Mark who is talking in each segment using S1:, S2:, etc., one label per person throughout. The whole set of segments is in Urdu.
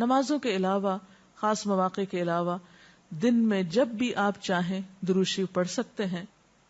S1: نمازوں کے علاوہ، خاص مواقع کے علاوہ دن میں جب بھی آپ چاہیں درود شریف پڑھ سکتے ہیں،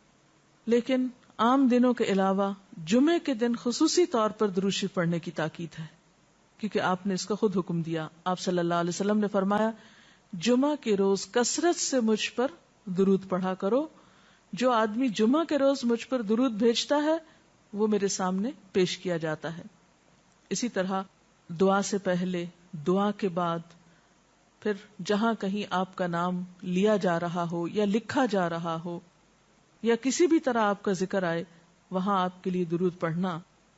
S1: لیکن عام دنوں کے علاوہ جمعے کے دن خصوصی طور پر درود شریف پڑھنے کی تاکید ہے، کیونکہ آپ نے اس کا خود حکم دیا. آپ صلی اللہ علیہ وسلم نے فرمایا جمعہ کے روز کثرت سے مجھ پر درود پڑھا کرو، جو آدمی جمعہ کے روز مجھ پر درود بھیجتا ہے وہ میرے سامنے پیش کیا جاتا ہے. اسی طرح دعا سے پہلے، دعا کے بعد، پھر جہاں کہیں آپ کا نام لیا جا رہا ہو یا لکھا جا رہا ہو یا کسی بھی طرح آپ کا ذکر آئے وہاں آپ کے لیے درود پڑھنا.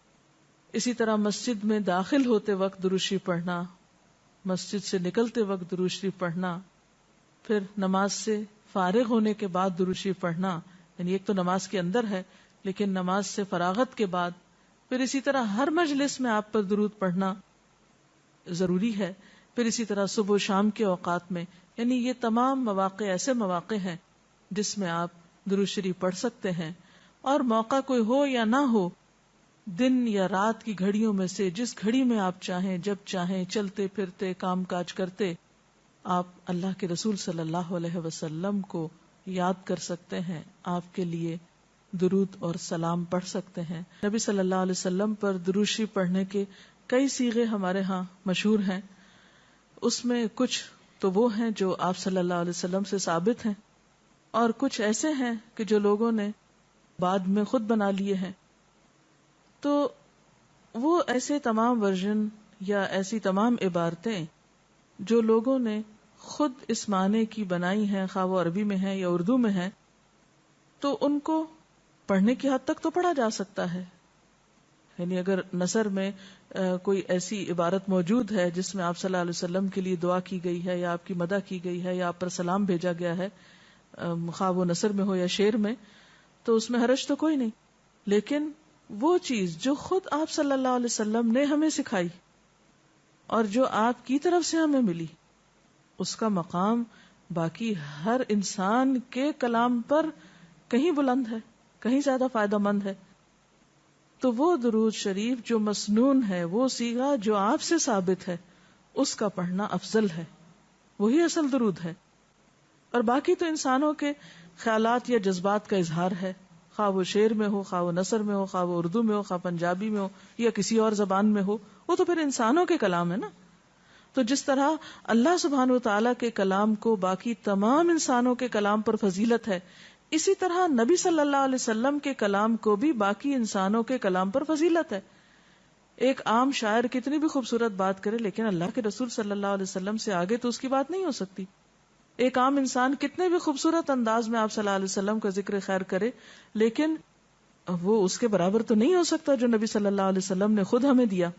S1: اسی طرح مسجد میں داخل ہوتے وقت درود شریف پڑھنا، مسجد سے نکلتے وقت درود شریف پڑھنا، پھر نماز سے فارغ ہونے کے بعد درود شریف پڑھنا، یعنی ایک تو نماز کے اندر ہے لیکن نماز سے فراغت کے بعد، پھر اسی طرح ہر مجلس میں آپ پر درود پڑھنا ضروری ہے. پھر اسی طرح صبح و شام کے اوقات میں، یعنی یہ تمام مواقع ایسے مواقع ہیں جس میں آپ درود شریف پڑھ سکتے ہیں. اور موقع کوئی ہو یا نہ ہو، دن یا رات کی گھڑیوں میں سے جس گھڑی میں آپ چاہیں، جب چاہیں، چلتے پھرتے کام کاج کرتے، آپ اللہ کے رسول صلی اللہ علیہ وسلم کو یاد کر سکتے ہیں، آپ کے لیے درود اور سلام پڑھ سکتے ہیں. نبی صلی اللہ علیہ وسلم پر درود شریف پڑھنے کے کئی صیغے ہمارے ہاں مشہور ہیں. اس میں کچھ تو وہ ہیں جو آپ صلی اللہ علیہ وسلم سے ثابت ہیں، اور کچھ ایسے ہیں کہ جو لوگوں نے بعد میں خود بنا لیے ہیں. تو وہ ایسے تمام ورژن یا ایسی تمام عبارتیں جو لوگوں نے خود اس معنی کی بنائی ہیں، خواہ وہ عربی میں ہیں یا اردو میں ہیں، تو ان کو پڑھنے کی حد تک تو پڑھا جا سکتا ہے. یعنی اگر نثر میں کوئی ایسی عبارت موجود ہے جس میں آپ صلی اللہ علیہ وسلم کے لیے دعا کی گئی ہے یا آپ کی مدح کی گئی ہے یا آپ پر سلام بھیجا گیا ہے، خواہ وہ نثر میں ہو یا شعر میں، تو اس میں حرج تو کوئی نہیں. لیکن وہ چیز جو خود آپ صلی اللہ علیہ وسلم نے ہمیں سکھائی اور جو آپ کی طرف سے ہمیں ملی، اس کا مقام باقی ہر انسان کے کلام پر کہیں بلند ہے، کہیں زیادہ فائدہ مند ہے. تو وہ درود شریف جو مسنون ہے، وہ صیغہ جو آپ سے ثابت ہے، اس کا پڑھنا افضل ہے، وہی اصل درود ہے. اور باقی تو انسانوں کے خیالات یا جذبات کا اظہار ہے، خواہ وہ شعر میں ہو، خواہ وہ نثر میں ہو، خواہ وہ اردو میں ہو، خواہ پنجابی میں ہو یا کسی اور زبان میں ہو، وہ تو پھر انسانوں کے کلام ہے نا. تو جس طرح اللہ سبحانہ و تعالیٰ کے کلام کو باقی تمام انسانوں کے کلام پر فضیلت ہے، اسی طرح نبی صلی اللہ علیہ وسلم کے کلام کو بھی باقی انسانوں کے کلام پر فضیلت ہے. ایک عام شاعر کتنی بھی خوبصورت بات کرے لیکن اللہ کے رسول صلی اللہ علیہ وسلم سے آگے تو اس کی بات نہیں ہو سکتی. ایک عام انسان کتنے بھی خوبصورت انداز میں آپ صلی اللہ علیہ وسلم کا ذکر خیر کرے لیکن وہ اس کے برابر تو نہیں ہو سکتا جو نبی صلی اللہ علیہ وسلم نے خود ہمیں دیا.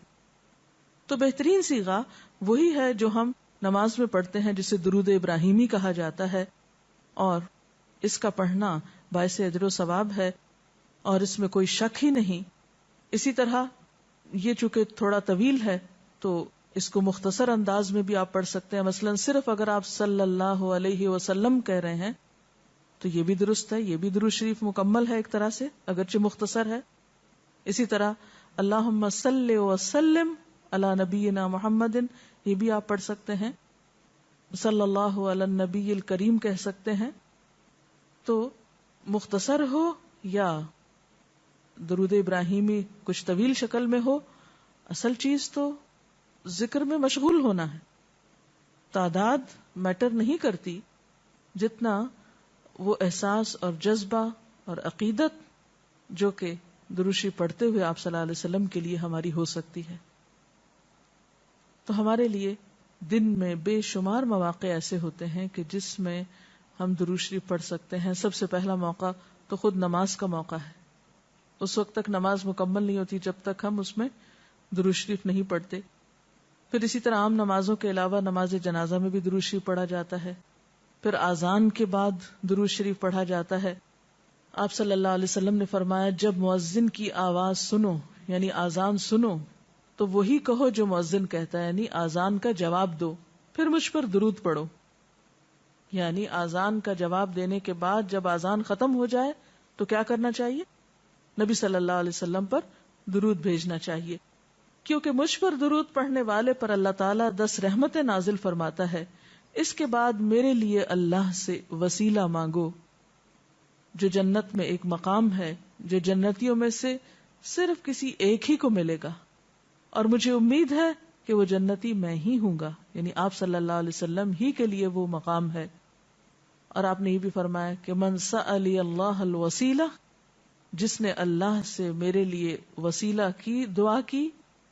S1: تو بہترین صیغہ وہی ہے جو ہم نماز میں پڑھتے ہیں، جسے درود ابراہیمی کہا جاتا ہے، اور اس کا پڑھنا باعث اجر و ثواب ہے اور اس میں کوئی شک ہی نہیں. اسی طرح یہ چونکہ تھوڑا طویل ہے تو اس کو مختصر انداز میں بھی آپ پڑھ سکتے ہیں. مثلا صرف اگر آپ صلی اللہ علیہ وسلم کہہ رہے ہیں تو یہ بھی درست ہے، یہ بھی درود شریف مکمل ہے ایک طرح سے اگرچہ مختصر ہے. اسی طرح اللہم صلی وسلم علی نبینا محمد، یہ بھی آپ پڑھ سکتے ہیں. صلی اللہ علی النبی الکریم کہہ سکتے ہیں. تو مختصر ہو یا درود ابراہیمی کچھ طویل شکل میں ہو، اصل چیز تو ذکر میں مشغول ہونا ہے. تعداد میٹر نہیں کرتی جتنا وہ احساس اور جذبہ اور عقیدت جو کہ درود شریف پڑھتے ہوئے آپ صلی اللہ علیہ وسلم کے لیے ہماری ہو سکتی ہے. تو ہمارے لیے دن میں بے شمار مواقع ایسے ہوتے ہیں کہ جس میں ہم درود شریف پڑھ سکتے ہیں. سب سے پہلا موقع تو خود نماز کا موقع ہے. اس وقت تک نماز مکمل نہیں ہوتی جب تک ہم اس میں درود شریف نہیں پڑھتے. پھر اسی طرح عام نمازوں کے علاوہ نماز جنازہ میں بھی درود شریف پڑھا جاتا ہے. پھر اذان کے بعد درود شریف پڑھا جاتا ہے. آپ صلی اللہ علیہ وسلم نے فرمایا جب مؤذن کی آواز سنو یعنی اذان سنو تو وہی کہو جو مؤذن کہتا ہے، یعنی اذان کا جواب دو، پھر مجھ پر درود پڑھو. یعنی اذان کا جواب دینے کے بعد جب اذان ختم ہو جائے تو کیا کرنا چاہیے؟ نبی صلی اللہ علیہ وسلم پر درود بھیجنا چاہیے. کیونکہ مجھ پر درود پڑھنے والے پر اللہ تعالیٰ 10 رحمتیں نازل فرماتا ہے. اس کے بعد میرے لیے اللہ سے وسیلہ مانگو، جو جنت میں ایک مقام ہے جو جنتیوں میں سے صرف کسی ایک ہی کو ملے گا، اور مجھے امید ہے کہ وہ جنتی میں ہی ہوں گا. یعنی آپ صلی اللہ علیہ وسلم ہی کے لیے وہ مقام ہے. اور آپ نے یہ بھی فرمایا کہ من سألی اللہ الوسیلہ، جس نے اللہ سے میرے لیے وسیلہ کی دعا کی،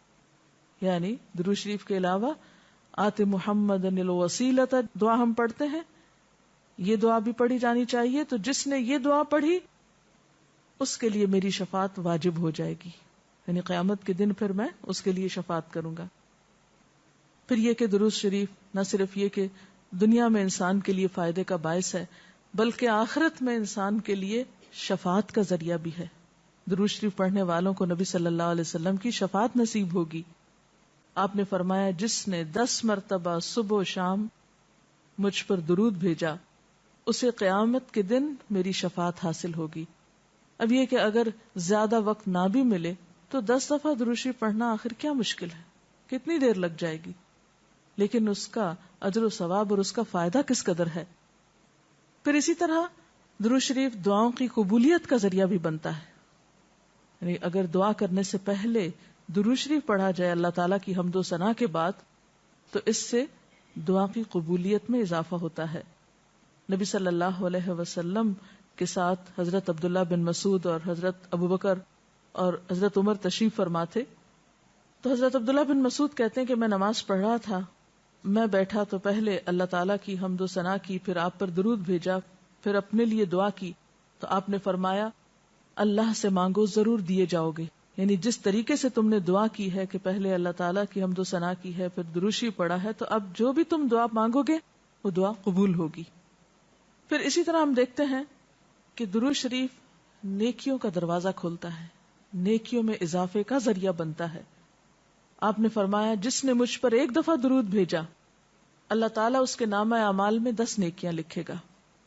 S1: یعنی درود شریف کے علاوہ آت محمد الوسیلۃ دعا ہم پڑھتے ہیں، یہ دعا بھی پڑھی جانی چاہیے. تو جس نے یہ دعا پڑھی اس کے لیے میری شفاعت واجب ہو جائے گی، یعنی قیامت کے دن پھر میں اس کے لیے شفاعت کروں گا. پھر یہ کہ درود شریف نہ صرف یہ کہ دنیا میں انسان کے لیے فائدے کا باعث ہے، بلکہ آخرت میں انسان کے لیے شفاعت کا ذریعہ بھی ہے. درود شریف پڑھنے والوں کو نبی صلی اللہ علیہ وسلم کی شفاعت نصیب ہوگی. آپ نے فرمایا جس نے 10 مرتبہ صبح و شام مجھ پر درود بھیجا اسے قیامت کے دن میری شفاعت حاصل ہوگی. اب یہ کہ اگر زیادہ وقت نہ بھی ملے تو 10 دفعہ درود شریف پڑھنا آخر کیا مشکل ہے، کتنی دیر لگ جائے گی، لیکن اس کا اجر و ثواب اور اس کا فائدہ کس قدر ہے. پھر اسی طرح درود شریف دعاؤں کی قبولیت کا ذریعہ بھی بنتا ہے. یعنی اگر دعا کرنے سے پہلے درود شریف پڑھا جائے اللہ تعالیٰ کی حمد و ثنا کے بعد، تو اس سے دعا کی قبولیت میں اضافہ ہوتا ہے. نبی صلی اللہ علیہ وسلم کے ساتھ حضرت عبداللہ بن مسعود اور حضرت ابوبکر اور حضرت عمر تشریف فرما تھے. تو حضرت عبداللہ بن مسعود کہتے ہیں کہ میں نماز پڑھ رہا تھا، میں بیٹھا تو پہلے اللہ تعالیٰ کی حمد و ثنا کی، پھر آپ پر درود بھیجا، پھر اپنے لیے دعا کی. تو آپ نے فرمایا اللہ سے مانگو ضرور دیے جاؤ گے. یعنی جس طریقے سے تم نے دعا کی ہے کہ پہلے اللہ تعالیٰ کی حمد و ثنا کی ہے، پھر درود شریف پڑھا ہے، تو اب جو بھی تم دعا مانگو گے وہ دعا قبول ہوگی. پھر اسی طرح ہم دیکھتے ہیں کہ درود شریف نیکیوں کا دروازہ کھولتا ہے، نیکیوں میں اضافے کا ذریعہ بنتا ہے. آپ نے فرمایا جس نے مجھ پر ایک دفعہ درود بھیجا اللہ تعالیٰ اس کے نامہ اعمال میں 10 نیکیاں لکھے گا.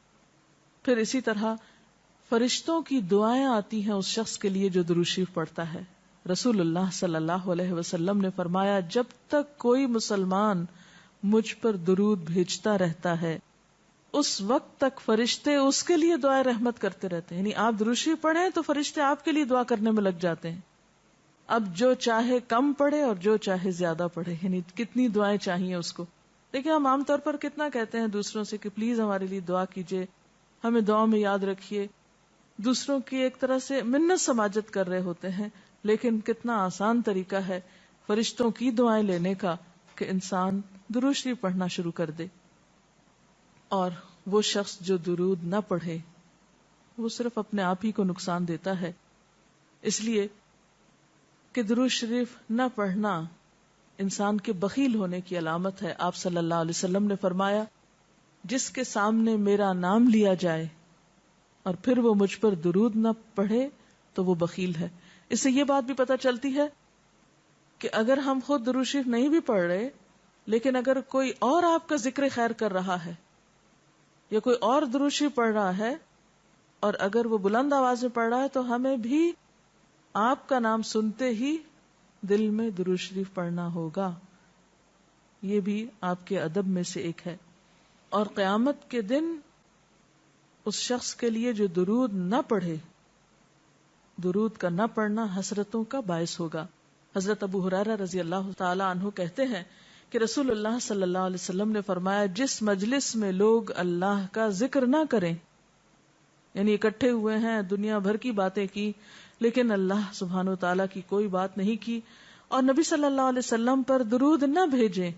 S1: پھر اسی طرح فرشتوں کی دعائیں آتی ہیں اس شخص کے لیے جو درود شریف پڑھتا ہے. رسول اللہ صلی اللہ علیہ وسلم نے فرمایا جب تک کوئی مسلمان مجھ پر درود بھیجتا رہتا ہے اس وقت تک فرشتے اس کے لیے دعائیں رحمت کرتے رہتے ہیں. یعنی آپ درود شریف پڑھیں تو فرشتے آپ کے لیے دعا کرنے میں لگ جاتے ہیں. اب جو چاہے کم پڑھے اور جو چاہے زیادہ پڑھے، یعنی کتنی دعائیں چاہیے اس کو. دیکھیں ہم عام طور پر کتنا کہتے ہیں دوسروں سے کہ پلیز ہمارے لیے دعا کیجئے، ہمیں دعا میں یاد رکھیے. دوسروں کی ایک طرح سے منت سماجت کر رہے ہوتے ہیں، لیکن کتنا آسان طریقہ ہے فرشتوں کی دعائیں لینے کا کہ انسان درود شریف پڑھنا شروع کر دے. اور وہ شخص جو درود نہ پڑھے وہ صرف اپنے آپ ہی کو نقصان دیتا ہے. اس لیے کہ درود شریف نہ پڑھنا انسان کے بخیل ہونے کی علامت ہے. آپ صلی اللہ علیہ وسلم نے فرمایا جس کے سامنے میرا نام لیا جائے اور پھر وہ مجھ پر درود نہ پڑھے تو وہ بخیل ہے. اس سے یہ بات بھی پتہ چلتی ہے کہ اگر ہم خود درود شریف نہیں بھی پڑھ رہے، لیکن اگر کوئی اور آپ کا ذکر خیر کر رہا ہے یا کوئی اور درود شریف پڑھ رہا ہے اور اگر وہ بلند آواز میں پڑھ رہا ہے تو ہمیں بھی آپ کا نام سنتے ہی دل میں درود شریف پڑھنا ہوگا. یہ بھی آپ کے ادب میں سے ایک ہے. اور قیامت کے دن اس شخص کے لیے جو درود نہ پڑھے، درود کا نہ پڑھنا حسرتوں کا باعث ہوگا. حضرت ابو ہریرہ رضی اللہ تعالی عنہ کہتے ہیں کہ رسول اللہ صلی اللہ علیہ وسلم نے فرمایا جس مجلس میں لوگ اللہ کا ذکر نہ کریں، یعنی اکٹھے ہوئے ہیں دنیا بھر کی باتیں کی لیکن اللہ سبحانہ وتعالی کی کوئی بات نہیں کی، اور نبی صلی اللہ علیہ وسلم پر درود نہ بھیجیں،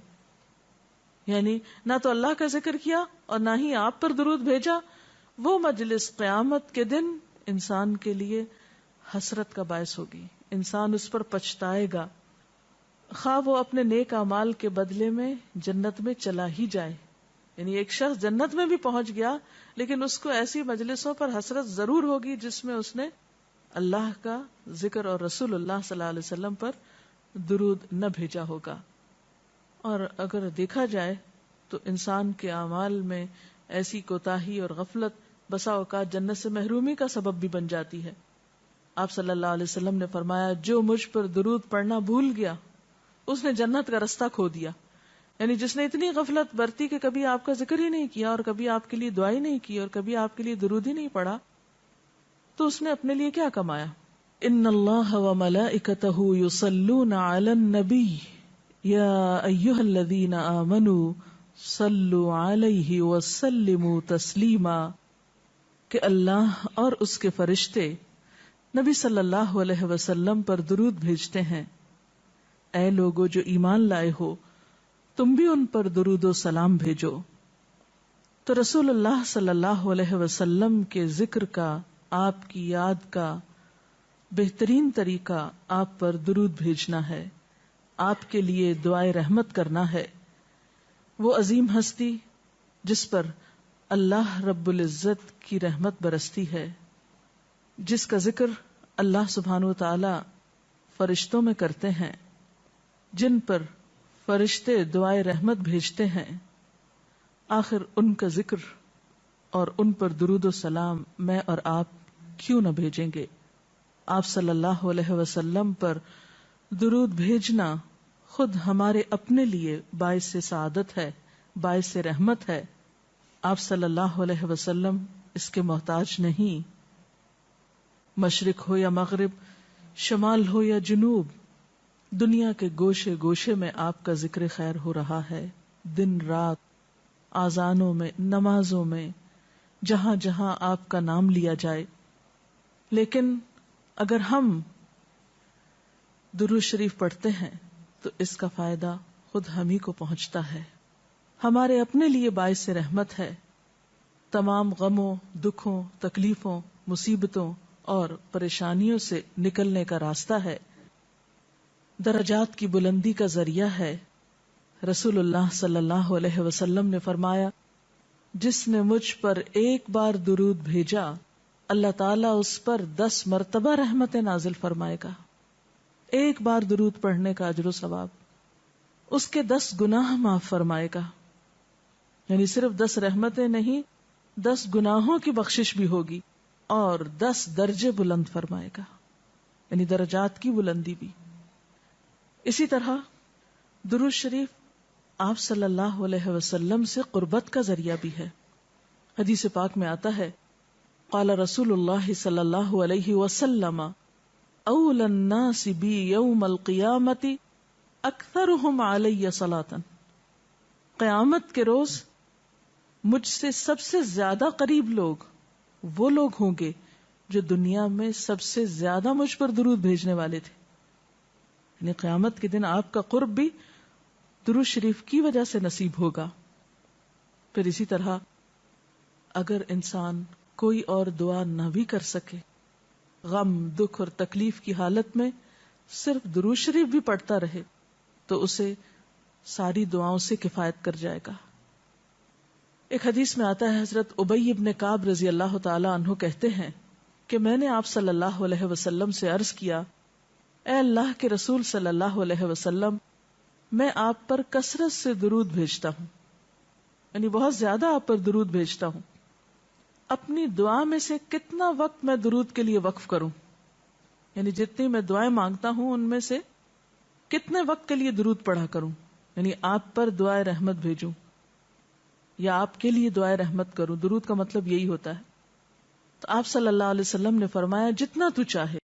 S1: یعنی نہ تو اللہ کا ذکر کیا اور نہ ہی آپ پر درود بھیجا، وہ مجلس قیامت کے دن انسان کے لیے حسرت کا باعث ہوگی. انسان اس پر پچھتائے گا، خواہ وہ اپنے نیک اعمال کے بدلے میں جنت میں چلا ہی جائے. یعنی ایک شخص جنت میں بھی پہنچ گیا لیکن اس کو ایسی مجلسوں پر حسرت ضرور ہوگی جس میں اس نے اللہ کا ذکر اور رسول اللہ صلی اللہ علیہ وسلم پر درود نہ بھیجا ہوگا. اور اگر دیکھا جائے تو انسان کے اعمال میں ایسی کوتاہی اور غفلت بسا اوقات جنت سے محرومی کا سبب بھی بن جاتی ہے. آپ صلی اللہ علیہ وسلم نے فرمایا جو مجھ پر درود پڑھنا بھول گیا اس نے جنت کا رستہ کھو دیا. یعنی جس نے اتنی غفلت برتی کہ کبھی آپ کا ذکر ہی نہیں کیا اور کبھی آپ کے لیے دعا ہی نہیں کی اور کبھی آپ کے لیے درود ہی نہیں پڑھا, تو اس نے اپنے لیے کیا کمایا؟ ان اللہ وملائکتہ یصلون علی النبی یا ایھا الذین آمنوا صلوا علیہ وسلموا تسلیما, کہ اللہ اور اس کے فرشتے نبی صلی اللہ علیہ وسلم پر درود بھیجتے ہیں. اے لوگو جو ایمان لائے ہو, تم بھی ان پر درود و سلام بھیجو. تو رسول اللہ صلی اللہ علیہ وسلم کے ذکر کا, آپ کی یاد کا بہترین طریقہ آپ پر درود بھیجنا ہے, آپ کے لیے دعائے رحمت کرنا ہے. وہ عظیم ہستی جس پر اللہ رب العزت کی رحمت برستی ہے, جس کا ذکر اللہ سبحانہ و تعالی فرشتوں میں کرتے ہیں, جن پر فرشتے دعائے رحمت بھیجتے ہیں, آخر ان کا ذکر اور ان پر درود و سلام میں اور آپ کیوں نہ بھیجیں گے؟ آپ صلی اللہ علیہ وسلم پر درود بھیجنا خود ہمارے اپنے لیے باعث سعادت ہے, باعث رحمت ہے. آپ صلی اللہ علیہ وسلم اس کے محتاج نہیں. مشرق ہو یا مغرب, شمال ہو یا جنوب, دنیا کے گوشے گوشے میں آپ کا ذکر خیر ہو رہا ہے, دن رات, آذانوں میں, نمازوں میں, جہاں جہاں آپ کا نام لیا جائے. لیکن اگر ہم درود شریف پڑھتے ہیں تو اس کا فائدہ خود ہم ہی کو پہنچتا ہے, ہمارے اپنے لیے باعث رحمت ہے. تمام غموں, دکھوں, تکلیفوں, مصیبتوں اور پریشانیوں سے نکلنے کا راستہ ہے, درجات کی بلندی کا ذریعہ ہے. رسول اللہ صلی اللہ علیہ وسلم نے فرمایا, جس نے مجھ پر ایک بار درود بھیجا اللہ تعالیٰ اس پر 10 مرتبہ رحمتیں نازل فرمائے گا. ایک بار درود پڑھنے کا اجر و ثواب, اس کے 10 گناہ معاف فرمائے گا. یعنی صرف 10 رحمتیں نہیں, 10 گناہوں کی بخشش بھی ہوگی اور 10 درجے بلند فرمائے گا, یعنی درجات کی بلندی بھی. اسی طرح درود شریف آپ صلی اللہ علیہ وسلم سے قربت کا ذریعہ بھی ہے. حدیث پاک میں آتا ہے, قال رسول اللہ صلی اللہ علیہ وسلم اول الناس بی یوم القیامت اکثرهم علی صلاۃ, قیامت کے روز مجھ سے سب سے زیادہ قریب لوگ وہ لوگ ہوں گے جو دنیا میں سب سے زیادہ مجھ پر درود بھیجنے والے تھے. یعنی قیامت کے دن آپ کا قرب بھی درود شریف کی وجہ سے نصیب ہوگا. پھر اسی طرح اگر انسان کوئی اور دعا نہ بھی کر سکے, غم, دکھ اور تکلیف کی حالت میں صرف درود شریف بھی پڑھتا رہے تو اسے ساری دعاؤں سے کفایت کر جائے گا. ایک حدیث میں آتا ہے, حضرت ابی بن کعب رضی اللہ تعالی عنہ کہتے ہیں کہ میں نے آپ صلی اللہ علیہ وسلم سے عرض کیا, اے اللہ کے رسول صلی اللہ علیہ وسلم, میں آپ پر کثرت سے درود بھیجتا ہوں, یعنی بہت زیادہ آپ پر درود بھیجتا ہوں, اپنی دعا میں سے کتنا وقت میں درود کے لیے وقف کروں, یعنی جتنی میں دعائیں مانگتا ہوں ان میں سے کتنے وقت کے لیے درود پڑھا کروں, یعنی آپ پر دعائے رحمت بھیجوں یا آپ کے لیے دعائے رحمت کروں. درود کا مطلب یہی ہوتا ہے. تو آپ صلی اللہ علیہ وسلم نے فرمایا, جتنا تو چاہے